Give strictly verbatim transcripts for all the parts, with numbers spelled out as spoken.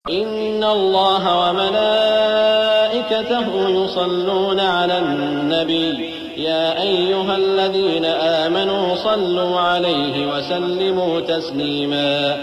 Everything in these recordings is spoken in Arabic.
إن الله وملائكته يصلون على النبي يا أيها الذين آمنوا صلوا عليه وسلموا تسليما.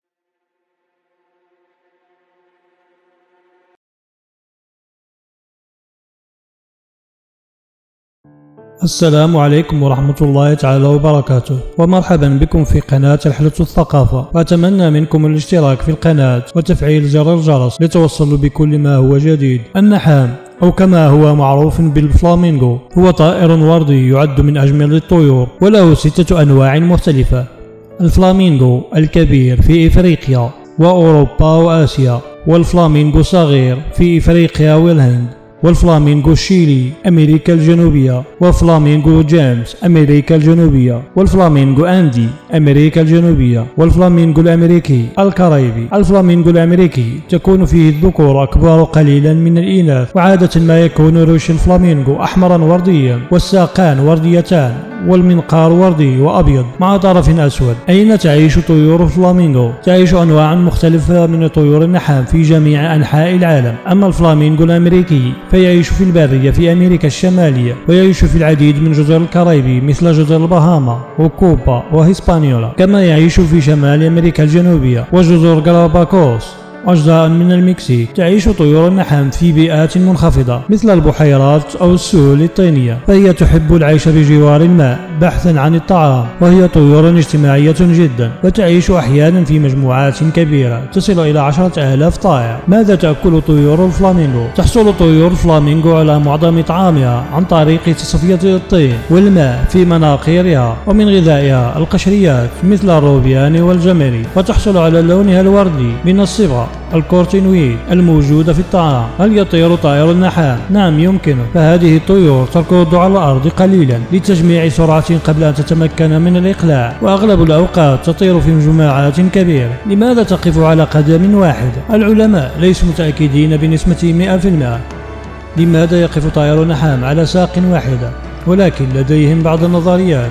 السلام عليكم ورحمة الله تعالى وبركاته، ومرحبا بكم في قناة رحلة الثقافة، وأتمنى منكم الاشتراك في القناة وتفعيل زر الجرس لتوصلوا بكل ما هو جديد. النحام أو كما هو معروف بالفلامينغو هو طائر وردي يعد من أجمل الطيور، وله ستة أنواع مختلفة: الفلامينغو الكبير في إفريقيا وأوروبا وآسيا، والفلامينغو الصغير في إفريقيا والهند، والفلامينغو الشيلي أمريكا الجنوبية، وفلامينغو جيمس أمريكا الجنوبية، والفلامينغو أندي أمريكا الجنوبية، والفلامينغو الأمريكي الكاريبي. الفلامينغو الأمريكي تكون فيه الذكور أكبر قليلا من الإناث، وعادة ما يكون ريش الفلامينغو أحمرا ورديا، والساقان ورديتان، والمنقار وردي وأبيض مع طرف أسود. أين تعيش طيور الفلامينغو؟ تعيش أنواع مختلفة من طيور النحام في جميع أنحاء العالم. أما الفلامينغو الأمريكي فيعيش في البرية في أمريكا الشمالية، ويعيش في العديد من جزر الكاريبي مثل جزر البهاما وكوبا وهسبانيولا، كما يعيش في شمال أمريكا الجنوبية وجزر غالاباغوس وأجزاء من المكسيك. تعيش طيور النحام في بيئات منخفضة مثل البحيرات أو السهول الطينية، فهي تحب العيش بجوار الماء بحثا عن الطعام، وهي طيور اجتماعية جدا، وتعيش أحيانا في مجموعات كبيرة تصل إلى عشرة آلاف طائر. ماذا تأكل طيور الفلامينغو؟ تحصل طيور الفلامينغو على معظم طعامها عن طريق تصفية الطين والماء في مناخيرها، ومن غذائها القشريات مثل الروبيان والجملي، وتحصل على لونها الوردي من الصبغة الكورتينويد الموجودة في الطعام. هل يطير طائر النحام؟ نعم يمكنه، فهذه الطيور تركض على الأرض قليلا لتجميع سرعة قبل أن تتمكن من الإقلاع، وأغلب الأوقات تطير في جماعات كبيرة. لماذا تقف على قدم واحدة؟ العلماء ليسوا متأكدين بنسبة مئة بالمئة لماذا يقف طائر النحام على ساق واحدة، ولكن لديهم بعض النظريات.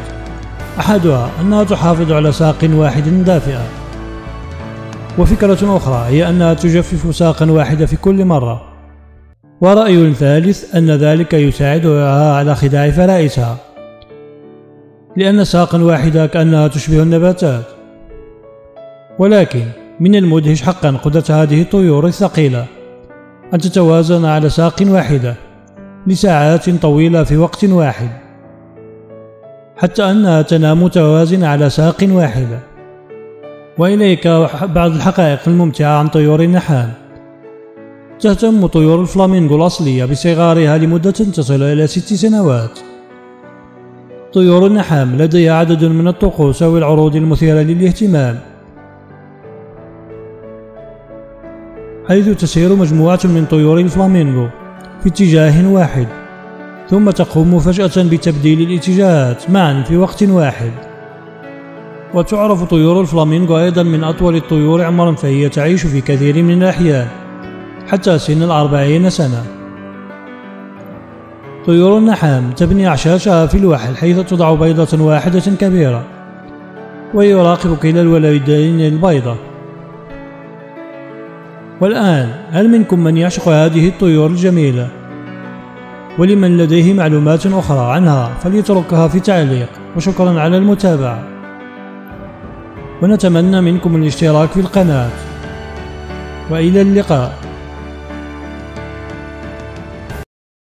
أحدها أنها تحافظ على ساق واحد دافئة، وفكرة أخرى هي أنها تجفف ساقا واحدة في كل مرة، ورأي ثالث أن ذلك يساعدها على خداع فرائسها، لأن ساقا واحدة كأنها تشبه النباتات. ولكن من المدهش حقا قدرة هذه الطيور الثقيلة أن تتوازن على ساق واحدة لساعات طويلة في وقت واحد، حتى أنها تنام متوازنة على ساق واحدة. وإليك بعض الحقائق الممتعة عن طيور النحام. تهتم طيور الفلامينغو الأصلية بصغارها لمدة تصل إلى ست سنوات. طيور النحام لديها عدد من الطقوس أو العروض المثيرة للاهتمام، حيث تسير مجموعة من طيور الفلامينغو في اتجاه واحد، ثم تقوم فجأة بتبديل الاتجاهات معا في وقت واحد. وتعرف طيور الفلامينغو أيضا من أطول الطيور عمرا، فهي تعيش في كثير من الأحيان حتى سن الأربعين سنة. طيور النحام تبني أعشاشها في الوحل، حيث تضع بيضة واحدة كبيرة ويراقب كلا الولدين البيضة. والآن هل منكم من يعشق هذه الطيور الجميلة؟ ولمن لديه معلومات أخرى عنها فليتركها في تعليق، وشكرا على المتابعة، ونتمنى منكم الاشتراك في القناة، وإلى اللقاء.